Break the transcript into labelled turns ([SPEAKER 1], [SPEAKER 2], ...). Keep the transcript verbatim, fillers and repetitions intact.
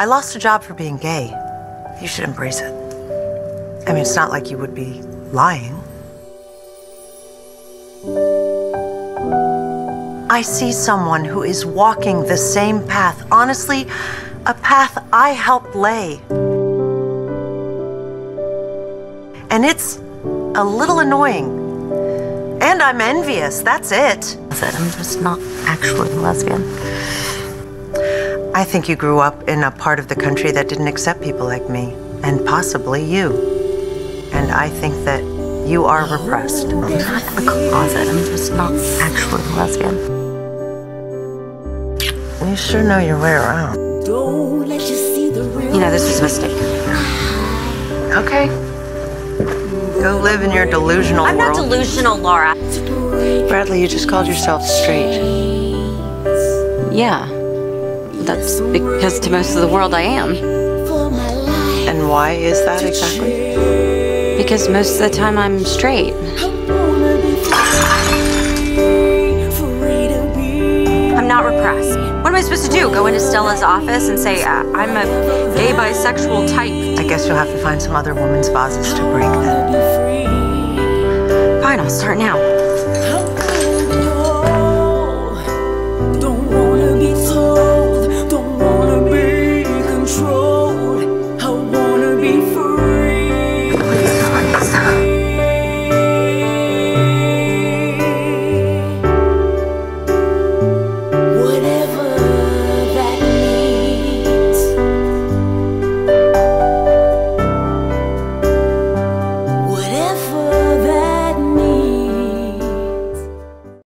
[SPEAKER 1] I lost a job for being gay. You should embrace it. I mean, it's not like you would be lying. I see someone who is walking the same path. Honestly, a path I helped lay. And it's a little annoying. And I'm envious, that's it.
[SPEAKER 2] I'm just not actually a lesbian.
[SPEAKER 1] I think you grew up in a part of the country that didn't accept people like me, and possibly you. And I think that you are repressed.
[SPEAKER 2] I'm not in the closet, I'm just not actually a lesbian.
[SPEAKER 1] You sure know your way around.
[SPEAKER 2] You know, this was a mistake.
[SPEAKER 1] Okay. Go live in your delusional
[SPEAKER 2] I'm
[SPEAKER 1] world.
[SPEAKER 2] not delusional, Laura.
[SPEAKER 1] Bradley, you just called yourself straight.
[SPEAKER 2] Yeah. That's because to most of the world I am.
[SPEAKER 1] And why is that exactly?
[SPEAKER 2] Because most of the time I'm straight. I'm not repressed. What am I supposed to do? Go into Stella's office and say, uh, I'm a gay bisexual type?
[SPEAKER 1] I guess you'll have to find some other woman's vases to break then.
[SPEAKER 2] Fine, I'll start now.